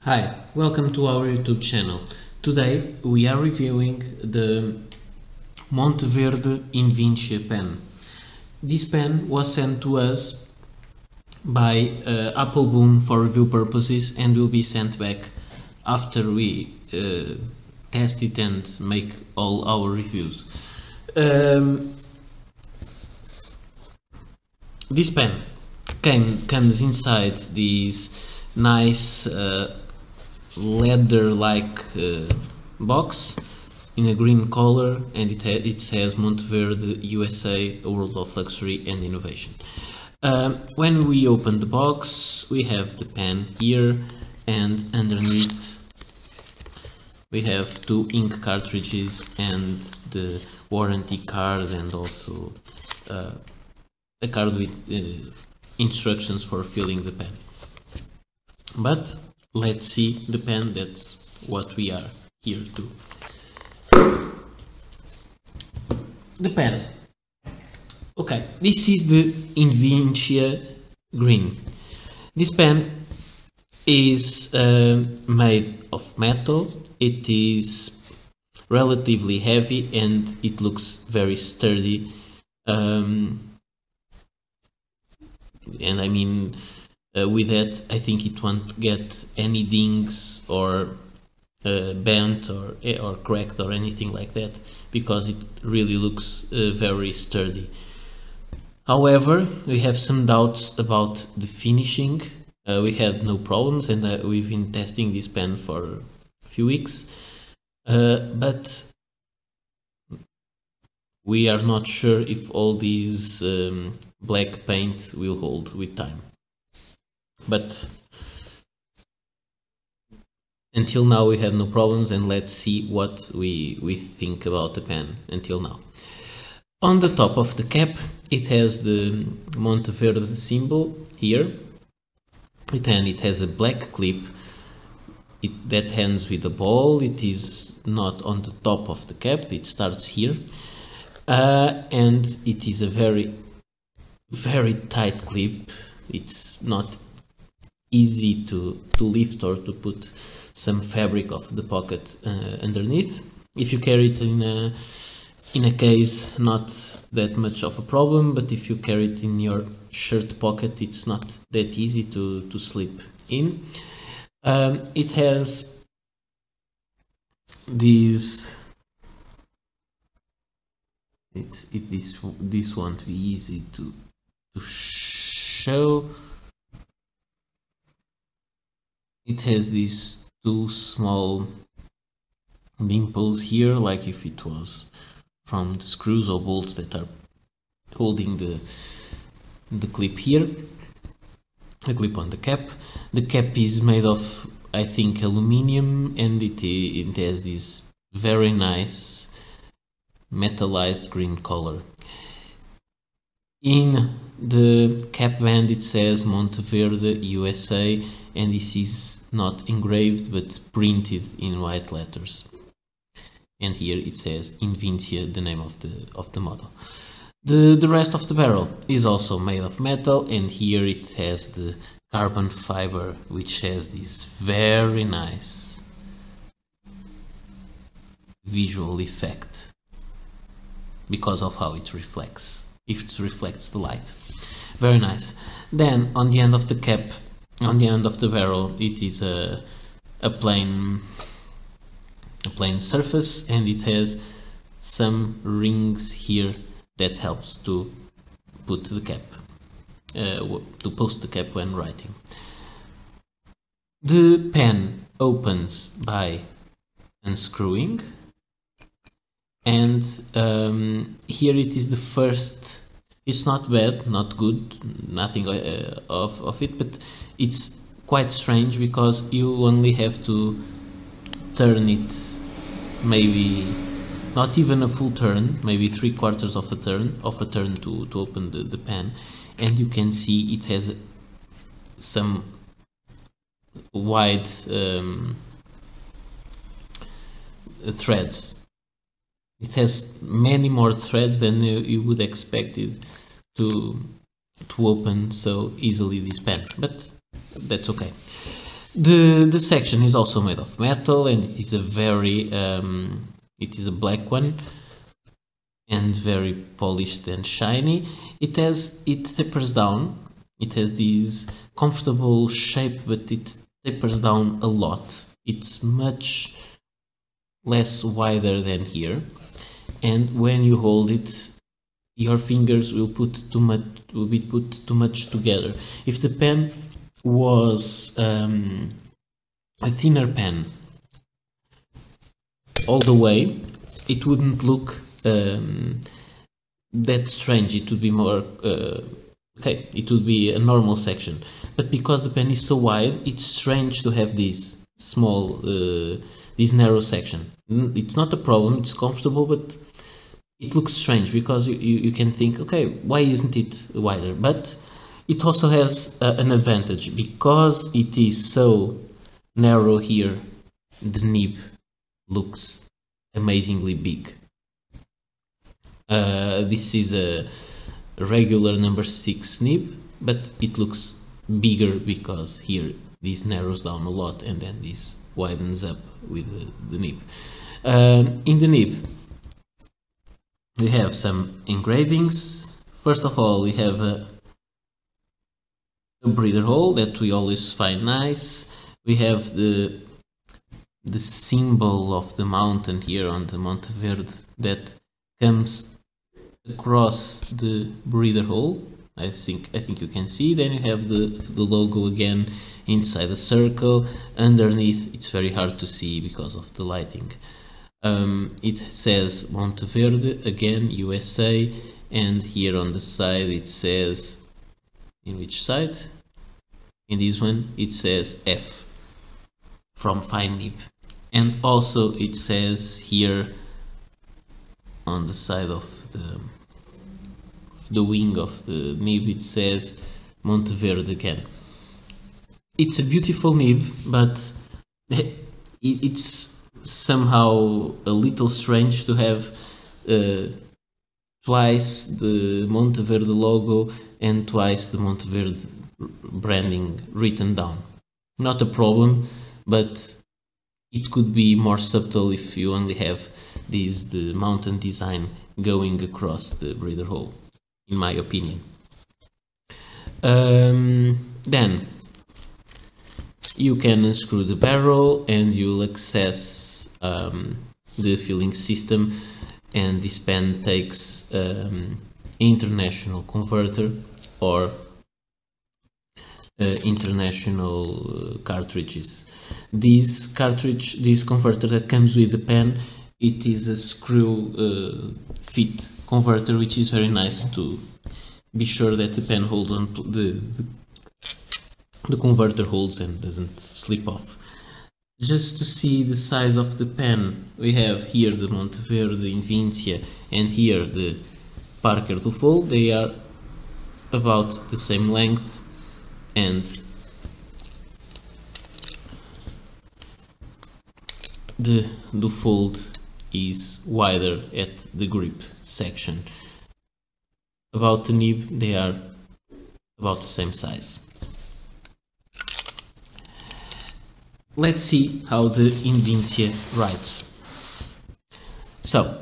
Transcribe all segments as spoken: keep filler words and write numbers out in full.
Hi, welcome to our YouTube channel. Today we are reviewing the Monteverde Invincia pen. This pen was sent to us by uh, Appleboom for review purposes and will be sent back after we uh, test it and make all our reviews. Um, this pen came, comes inside this nice uh, leather-like uh, box in a green color, and it, it says Monteverde U S A, a world of luxury and innovation. Um, when we open the box, we have the pen here, and underneath we have two ink cartridges and the warranty card, and also uh, a card with uh, instructions for filling the pen. But let's see the pen. That's what we are here to. The pen. Okay, this is the Invincia Green. This pen is uh, made of metal. It is relatively heavy and it looks very sturdy. Um, and I mean, Uh, with that, I think it won't get any dings or uh, bent or or cracked or anything like that, because it really looks uh, very sturdy. However, we have some doubts about the finishing. Uh, we had no problems, and uh, we've been testing this pen for a few weeks, uh, but we are not sure if all these um, black paint will hold with time. But until now we have no problems, and let's see what we, we think about the pen until now. On the top of the cap it has the Monteverde symbol here, it, and it has a black clip it, that ends with a ball. It is not on the top of the cap, it starts here, uh, and it is a very very tight clip. It's not easy to, to lift or to put some fabric of the pocket uh, underneath. If you carry it in a, in a case, not that much of a problem, but if you carry it in your shirt pocket, it's not that easy to, to slip in. Um, it has these, it's, it, this, this won't be easy to, to show. It has these two small dimples here, like if it was from the screws or bolts that are holding the the clip here, the clip on the cap. The cap is made of, I think, aluminium, and it, it has this very nice metallized green color. In the cap band it says Monteverde U S A, and this is not engraved but printed in white letters, and here it says Invincia, the name of the of the model. The, the rest of the barrel is also made of metal, and here it has the carbon fiber, which has this very nice visual effect because of how it reflects. It reflects the light. Very nice. Then on the end of the cap, on the end of the barrel, it is a, a plain a plain surface, and it has some rings here that helps to put the cap, uh, to post the cap when writing. The pen opens by unscrewing, and um, here it is the first. It's not bad, not good, nothing uh, of, of it, but it's quite strange because you only have to turn it, maybe not even a full turn, maybe three quarters of a turn of a turn to, to open the, the pen, and you can see it has some wide um, threads. It has many more threads than you, you would expect it to to open so easily this pen, but that's okay. The the section is also made of metal, and it is a very um, it is a black one and very polished and shiny. It has it tapers down. It has this comfortable shape, but it tapers down a lot. It's much less wider than here, and when you hold it, your fingers will put too much will be put too much together. If the pen was um, a thinner pen all the way, it wouldn't look um, that strange. It would be more uh, okay, it would be a normal section, but because the pen is so wide, it's strange to have this small uh, this narrow section. It's not a problem, it's comfortable, but it looks strange because you, you, you can think, okay, why isn't it wider? But it also has uh, an advantage because it is so narrow here. The nib looks amazingly big. Uh, this is a regular number six nib, but it looks bigger because here this narrows down a lot and then this widens up with the, the nib. Um, in the nib we have some engravings. First of all, we have a, a breather hole that we always find nice. We have the the symbol of the mountain here on the Monte Verde that comes across the breather hole. I think I think you can see. Then you have the the logo again inside the circle. Underneath, it's very hard to see because of the lighting. Um, it says Monte Verde again, U S A, and here on the side it says, in which side? In this one it says F from Fine Nib, and also it says here on the side of the the wing of the nib, it says Monte Verde again. It's a beautiful nib, but it's somehow a little strange to have uh, twice the Monte Verde logo and twice the Monte Verde branding written down. Not a problem, but it could be more subtle if you only have this the mountain design going across the breather hole, in my opinion. Um, then you can unscrew the barrel and you'll access um, the filling system, and this pen takes um, international converter or uh, international uh, cartridges. This cartridge, this converter that comes with the pen, it is a screw uh, fit converter, which is very nice to be sure that the pen holds on to the, the the converter holds and doesn't slip off. Just to see the size of the pen, we have here the Monte Verde Invincia and here the Parker Dufold. They are about the same length, and the Dufold is wider at the grip section. About the nib, they are about the same size. Let's see how the Invincia writes. So,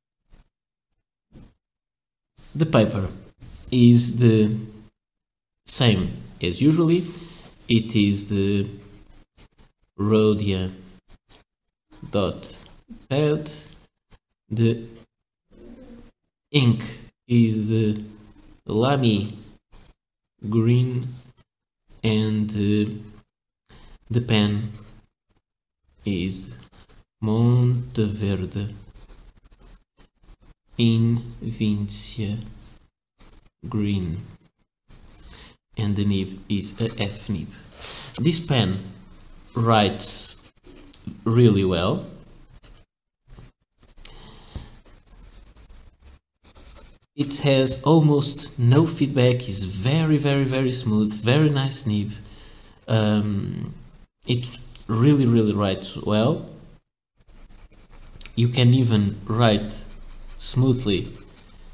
the paper is the same as usually. It is the Rhodia dot pad. The ink is the Lamy green, and uh, the pen is Monte Verde Invincia green, and the nib is a F nib. This pen writes really well. It has almost no feedback, is very very very smooth, very nice nib. Um, it really really writes well. You can even write smoothly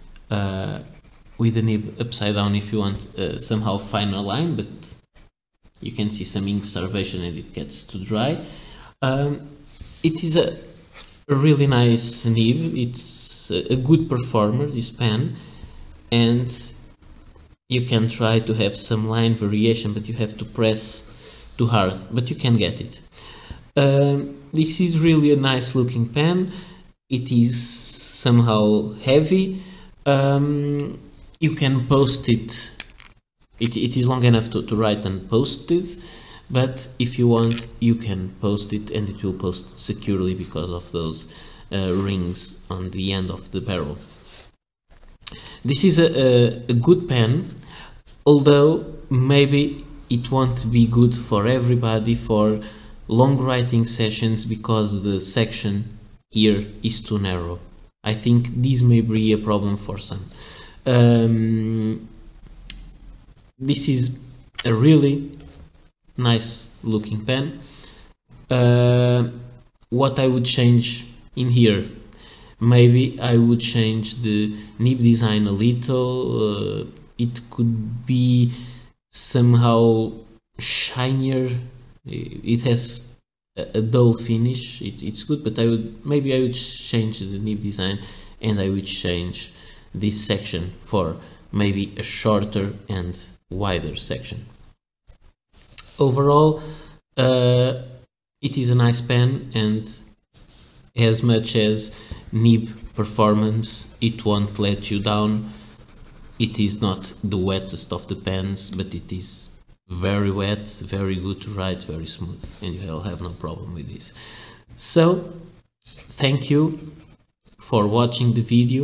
uh, with the nib upside down if you want uh, somehow finer line, but you can see some ink starvation and it gets too dry. Um, it is a, a really nice nib. It's a, a good performer, this pen, and you can try to have some line variation, but you have to press too hard, but you can get it. Um, this is really a nice looking pen. It is somehow heavy. Um, you can post it. It, it is long enough to, to write and post it, but if you want, you can post it and it will post securely because of those uh, rings on the end of the barrel. This is a, a, a good pen, although maybe it won't be good for everybody for long writing sessions because the section here is too narrow. I think this may be a problem for some. Um, this is a really nice looking pen. Uh, what I would change in here, maybe I would change the nib design a little. Uh, it could be somehow shinier. It has a dull finish. It, it's good, but I would maybe I would change the nib design, and I would change this section for maybe a shorter and wider section. Overall, uh, it is a nice pen, and as much as nib performance, it won't let you down. It is not the wettest of the pens, but it is very wet, very good to write, very smooth, and you'll have no problem with this. So, thank you for watching the video.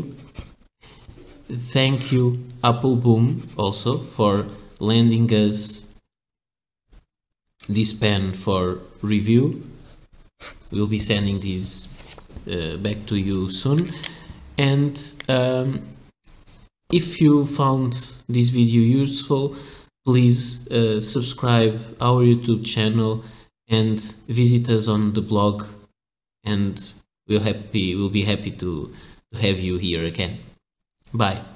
Thank you Appleboom also for lending us this pen for review. We'll be sending this uh, back to you soon. And um, if you found this video useful, please uh, subscribe our YouTube channel and visit us on the blog, and we'll happy we'll be happy to, to have you here again. Bye.